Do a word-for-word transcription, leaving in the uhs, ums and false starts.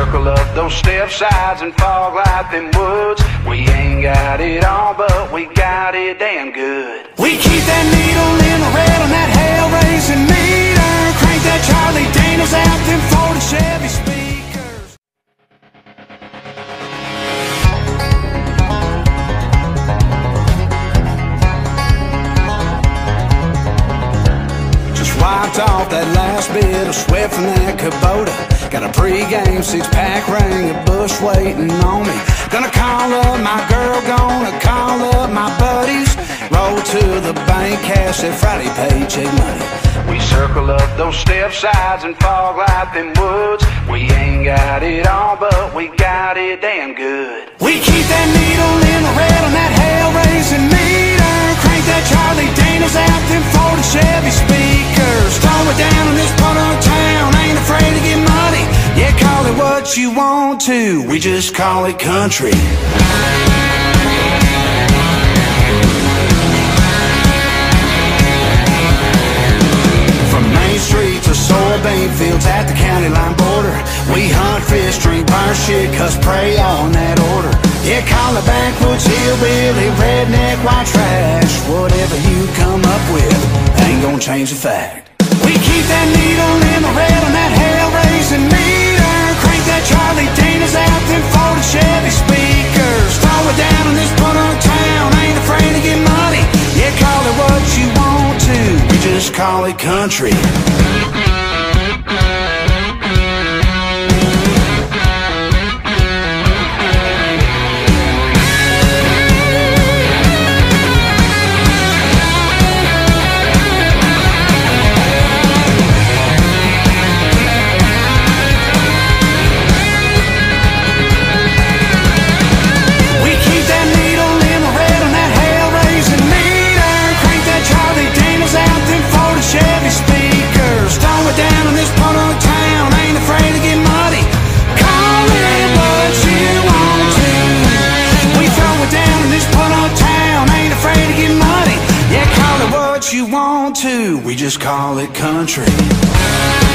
circle up those step sides and fog light them woods. We ain't got it all, but we got it damn good. We keep that needle in the red on that hell-raising meter. Crank that Charlie Daniels out, them Ford and Chevy speakers. Just wiped off that last bit of sweat from that Kubota. Got a pre-game six-pack ring of Bush waiting on me. Gonna call up my girl, gonna call up my buddies. Roll to the bank, cash that Friday paycheck money. We circle up those step sides and fog light them woods. We ain't got it all, but we got it damn good. We keep that needle in the red on that hell-raising meter. Crank that Charlie Daniels out, them Ford and Chevy speakers. Throw it down in this part of town, ain't afraid to get money. Yeah, call it what you want to, we just call it country. From Main Street to soybean fields at the county line border, we hunt, fish, drink, burn shit, cuss, pray all in that order. Yeah, call it backwoods, hillbilly, redneck, white trash. Whatever you come up with, ain't gonna change the fact. We keep that needle in the red on that hell-raising meter. Crank that Charlie Daniels out, them Ford and Chevy speakers. Throw it down in this part of town, ain't afraid to get money. Yeah, call it what you want to, we just call it country. You want to, we just call it country.